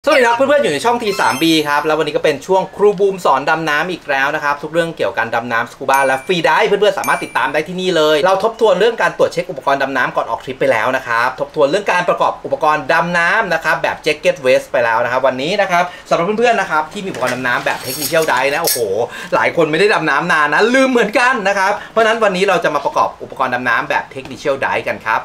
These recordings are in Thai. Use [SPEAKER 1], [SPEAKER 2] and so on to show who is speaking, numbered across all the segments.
[SPEAKER 1] สวัสดีครับเพื่อนๆอยู่ในช่อง T3B ครับแล้ววันนี้ก็เป็นช่วงครูบูมสอนดำน้ำอีกแล้วนะครับทุกเรื่องเกี่ยวกับการดำน้ำสกูบาและฟรีไดฟ์เพื่อนๆสามารถติดตามได้ที่นี่เลยเราทบทวนเรื่องการตรวจเช็คอุปกรณ์ดำน้ำก่อนออกทริปไปแล้วนะครับทบทวนเรื่องการประกอบอุปกรณ์ดำน้ำนะครับแบบแจ็คเก็ตเวสไปแล้วนะครับวันนี้นะครับสำหรับเพื่อนๆนะครับที่มีอุปกรณ์ดำน้ำแบบเทคนิคไดฟ์นะโอ้โหหลายคนไม่ได้ดำน้ำนานนะลืมเหมือนกันนะครับเพราะนั้นวันนี้เราจะมาประกอบอุปกรณ์ดำน้ำแบบเทคนิคไดฟ์กันครับ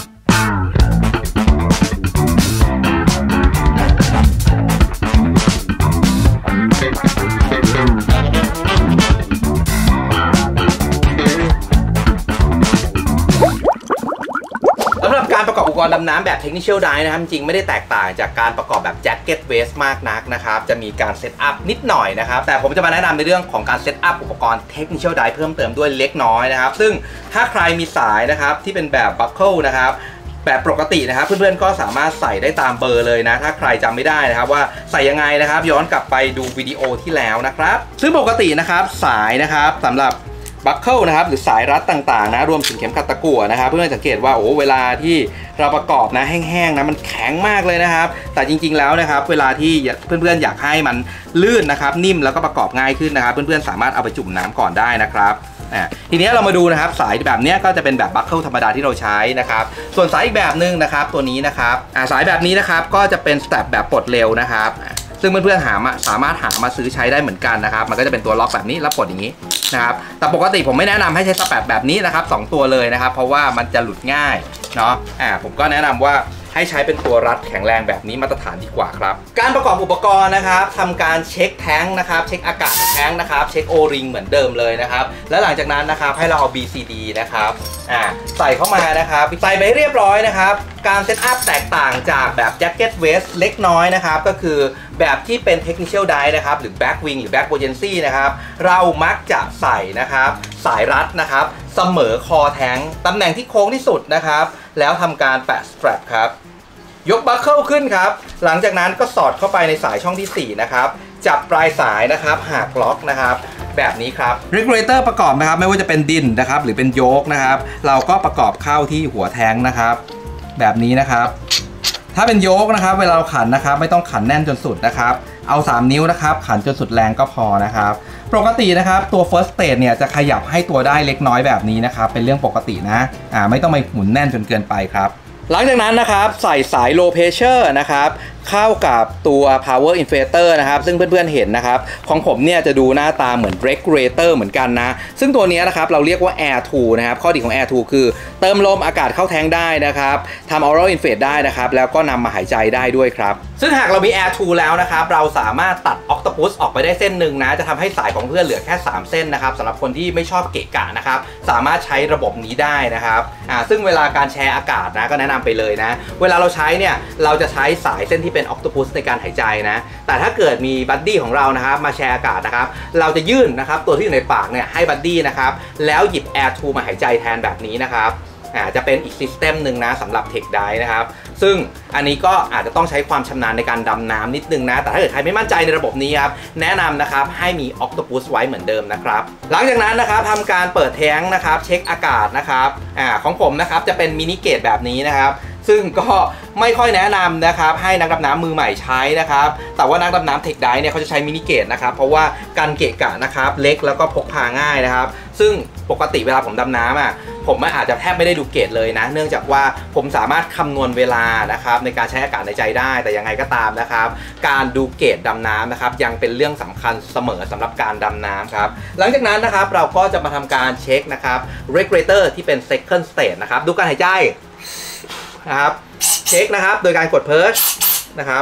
[SPEAKER 1] การประกอบอุปกรณ์ดำน้ำแบบเทคนิคไดฟ์นะครับจริงไม่ได้แตกต่างจากการประกอบแบบแจ็คเก็ตเวสมากนักนะครับจะมีการเซตอัพนิดหน่อยนะครับแต่ผมจะมาแนะนำในเรื่องของการเซตอัพอุปกรณ์เทคนิคไดฟ์เพิ่มเติมด้วยเล็กน้อยนะครับซึ่งถ้าใครมีสายนะครับที่เป็นแบบบัคเกิลนะครับแบบปกตินะครับเพื่อนๆก็สามารถใส่ได้ตามเบอร์เลยนะถ้าใครจำไม่ได้นะครับว่าใส่ยังไงนะครับย้อนกลับไปดูวิดีโอที่แล้วนะครับซึ่งปกตินะครับสายนะครับสำหรับบัคเกิลนะครับหรือสายรัดต่างๆนะรวมถึงเข็มขัดตะกั่วนะครับเพื่อนๆสังเกตว่าโอ้เวลาที่เราประกอบนะแห้งๆนะมันแข็งมากเลยนะครับแต่จริงๆแล้วนะครับเวลาที่เพื่อนๆอยากให้มันลื่นนะครับนิ่มแล้วก็ประกอบง่ายขึ้นนะครับเพื่อนๆสามารถเอาไปจุ่มน้ำก่อนได้นะครับทีนี้เรามาดูนะครับสายแบบนี้ก็จะเป็นแบบบัคเกิลธรรมดาที่เราใช้นะครับส่วนสายอีกแบบนึงนะครับตัวนี้นะครับสายแบบนี้นะครับก็จะเป็นสเต็ปแบบปลดเร็วนะครับซึ่งเพื่อนๆสามารถหามาซื้อใช้ได้เหมือนกันนะครับมันก็จะเป็นตัวล็อกแบบนี้แล้วปลดอย่างนี้นะครับแต่ปกติผมไม่แนะนำให้ใช้สเต็ปแบบนี้นะครับ2ตัวเลยนะครับเพราะว่ามันจะหลุดง่ายเนาะผมก็แนะนำว่าให้ใช้เป็นตัวรัดแข็งแรงแบบนี้มาตรฐานดีกว่าครับการประกอบอุปกรณ์นะครับทำการเช็คแท้งนะครับเช็คอากาศแท้งนะครับเช็คโอริงเหมือนเดิมเลยนะครับแล้วหลังจากนั้นนะครับให้เราเอา BCD นะครับใส่เข้ามานะครับใส่ไปเรียบร้อยนะครับการเซตอัพแตกต่างจากแบบแจ็คเก็ตเวสเล็กน้อยนะครับก็คือแบบที่เป็นเทคนิคไดฟ์นะครับหรือแบ็กวิงหรือแบ็กโบเจนซี่นะครับเรามักจะใส่นะครับสายรัดนะครับเสมอคอแท้งตำแหน่งที่โค้งที่สุดนะครับแล้วทำการแปะสแตรปครับยกบัคเกิลขึ้นครับหลังจากนั้นก็สอดเข้าไปในสายช่องที่4นะครับจับปลายสายนะครับหักล็อกนะครับแบบนี้ครับ regulator ประกอบนะครับไม่ว่าจะเป็นดินนะครับหรือเป็นโยกนะครับเราก็ประกอบเข้าที่หัวแท้งนะครับแบบนี้นะครับถ้าเป็นโยกนะครับเวลาเราขันนะครับไม่ต้องขันแน่นจนสุดนะครับเอา3นิ้วนะครับขันจนสุดแรงก็พอนะครับปกตินะครับตัว first stage เนี่ยจะขยับให้ตัวได้เล็กน้อยแบบนี้นะครับเป็นเรื่องปกตินะไม่ต้องไปหมุนแน่นจนเกินไปครับหลังจากนั้นนะครับใส่สาย low pressure นะครับเข้ากับตัว power inverter นะครับซึ่งเพื่อนๆเห็นนะครับของผมเนี่ยจะดูหน้าตาเหมือน regulator เหมือนกันนะซึ่งตัวนี้นะครับเราเรียกว่า air 2 นะครับข้อดีของ air 2 คือเติมลมอากาศเข้าแท้งได้นะครับทำ oral inflate ได้นะครับแล้วก็นำมาหายใจได้ด้วยครับซึ่งหากเรามี air 2 แล้วนะครับเราสามารถตัด octopus ออกไปได้เส้นหนึ่งนะจะทำให้สายของเพื่อนเหลือแค่3เส้นนะครับสำหรับคนที่ไม่ชอบเกะกะนะครับสามารถใช้ระบบนี้ได้นะครับซึ่งเวลาการแชร์อากาศนะก็แนะนำไปเลยนะเวลาเราใช้เนี่ยเราจะใช้สายเส้นที่เป็น octopus ในการหายใจนะแต่ถ้าเกิดมีบัดดี้ของเรานะครับมาแชร์อากาศนะครับเราจะยื่นนะครับตัวที่อยู่ในปากเนี่ยให้บัดดี้นะครับแล้วหยิบ Air 2 มาหายใจแทนแบบนี้นะครับจะเป็นอีกซิสเต็มหนึ่งนะสำหรับเทคไดฟ์นะครับซึ่งอันนี้ก็อาจจะต้องใช้ความชำนาญในการดำน้ำนิดนึงนะแต่ถ้าเกิดใครไม่มั่นใจในระบบนี้ครับแนะนำนะครับให้มี Octopus ไว้เหมือนเดิมนะครับหลังจากนั้นนะครับทำการเปิดแท้งนะครับเช็คอากาศนะครับของผมนะครับจะเป็นมินิเกตแบบนี้นะครับซึ่งก็ไม่ค่อยแนะนำนะครับให้นักดำน้ำมือใหม่ใช้นะครับแต่ว่านักดำน้ำเทคไดฟ์เนี่ยเขาจะใช้มินิเกตนะครับเพราะว่าการเกะกะนะครับเล็กแล้วก็พกพาง่ายนะครับซึ่งปกติเวลาผมดำน้ำผมอาจจะแทบไม่ได้ดูเกตเลยนะเนื่องจากว่าผมสามารถคำนวณเวลานะครับในการใช้อากาศในใจได้แต่ยังไงก็ตามนะครับการดูเกตดำน้ำนะครับยังเป็นเรื่องสำคัญเสมอสำหรับการดำน้ำครับหลังจากนั้นนะครับเราก็จะมาทำการเช็คนะครับ regulator ที่เป็น second stage นะครับดูการหายใจนะครับเช็คนะครับโดยการกดเพิร์ชนะครับ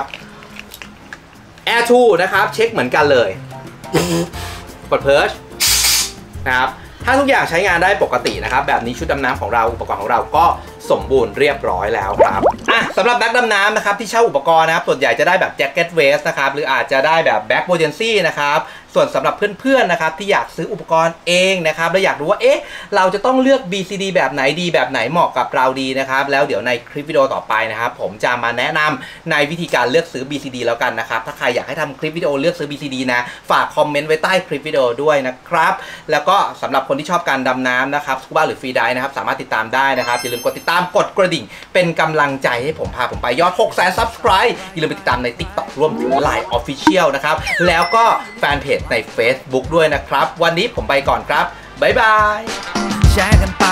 [SPEAKER 1] Air 2 นะครับเช็คเหมือนกันเลยกดเพิร์ชนะครับถ้าทุกอย่างใช้งานได้ปกตินะครับแบบนี้ชุดดำน้ำของเราอุปกรณ์ของเราก็สมบูรณ์เรียบร้อยแล้วครับสำหรับนักดำน้ำนะครับที่เช่าอุปกรณ์นะครับส่วนใหญ่จะได้แบบแจ็คเก็ตเวสนะครับหรืออาจจะได้แบบแบ็กโบเจนซี่นะครับส่วนสำหรับเพื่อนๆนะครับที่อยากซื้ออุปกรณ์เองนะครับแล้วอยากรู้ว่าเราจะต้องเลือก BCD แบบไหนดีแบบไหนเหมาะกับเราดีนะครับแล้วเดี๋ยวในคลิปวิดีโอต่อไปนะครับผมจะมาแนะนำในวิธีการเลือกซื้อ BCD แล้วกันนะครับถ้าใครอยากให้ทำคลิปวิดีโอเลือกซื้อ BCD นะฝากคอมเมนต์ไว้ใต้คลิปวิดีโอด้วยนะครับแล้วก็สำหรับคนที่ชอบการดำน้ำนะครับสกูบ้าหรือฟรีไดฟ์นะครับสามารถติดตามได้นะครับอย่าลืมกดติดตามกดกระดิ่งเป็นกำลังใจให้ผมไปยอด 600,000 Subscribe อย่าลืมไปติดตามใน TikTok รวมถึง Line Official นะครับแล้วก็แฟนเพจใน Facebook ด้วยนะครับวันนี้ผมไปก่อนครับบ๊ายบายแชร์กันไป